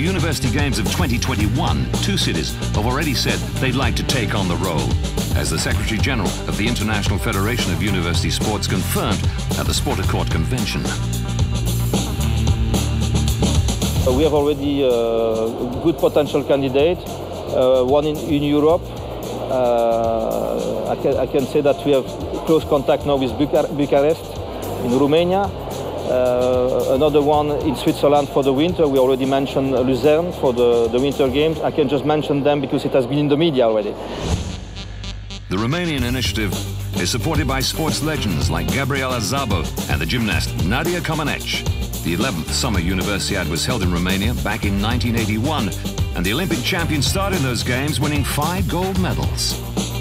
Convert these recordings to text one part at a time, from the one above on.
University Games of 2021, two cities have already said they'd like to take on the role, as the Secretary General of the International Federation of University Sports confirmed at the Sport Accord Convention. We have already a good potential candidate, one in Europe. I can say that we have close contact now with Bucharest in Romania. Another one in Switzerland for the winter. We already mentioned Lucerne for the Winter Games. I can just mention them because it has been in the media already. The Romanian initiative is supported by sports legends like Gabriela Szabo and the gymnast Nadia Comaneci. The 11th Summer Universiade was held in Romania back in 1981, and the Olympic champions started those games winning 5 gold medals.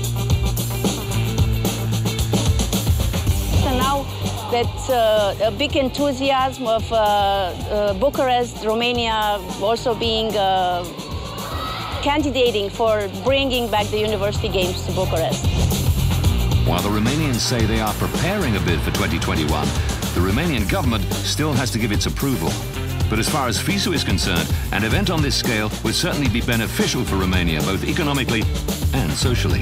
So now that a big enthusiasm of Bucharest, Romania also being candidating for bringing back the University Games to Bucharest. While the Romanians say they are preparing a bid for 2021, the Romanian government still has to give its approval. But as far as FISU is concerned, an event on this scale would certainly be beneficial for Romania, both economically and socially.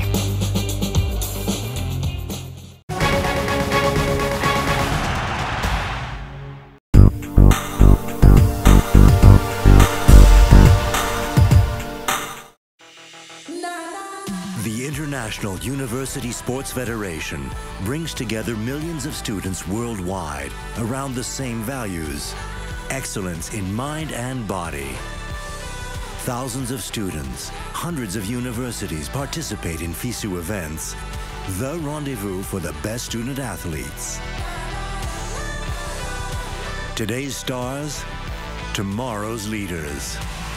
The International University Sports Federation brings together millions of students worldwide around the same values: excellence in mind and body. Thousands of students, hundreds of universities participate in FISU events, the rendezvous for the best student athletes. Today's stars, tomorrow's leaders.